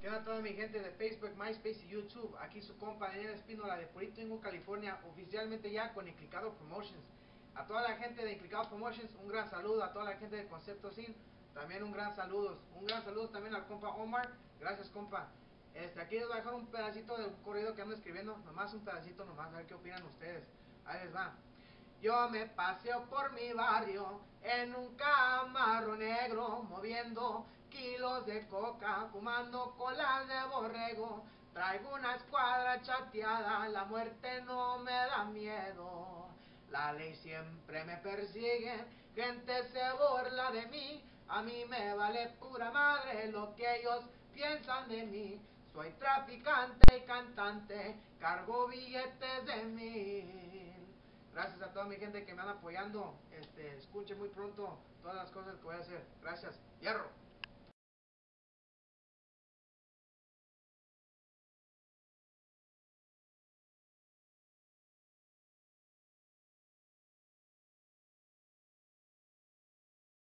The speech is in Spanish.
¿Qué onda toda mi gente de Facebook, MySpace y YouTube? Aquí su compa Daniel Espínola de Purito Ingo, California, oficialmente ya con Inclicado Promotions. A toda la gente de Inclicado Promotions, un gran saludo. A toda la gente de Concepto Sin, también un gran saludo. Un gran saludo también al compa Omar. Gracias, compa. Aquí les voy a dejar un pedacito del corrido que ando escribiendo. Nomás un pedacito, nomás, a ver qué opinan ustedes. Ahí les va. Yo me paseo por mi barrio en un Camaro negro, moviendo kilos de coca, fumando colas de borrego. Traigo una escuadra chateada, la muerte no me da miedo. La ley siempre me persigue, gente se burla de mí. A mí me vale pura madre lo que ellos piensan de mí. Soy traficante y cantante, cargo billetes de 1000. Gracias a toda mi gente que me anda apoyando. Escuche muy pronto todas las cosas que voy a hacer. Gracias. Hierro.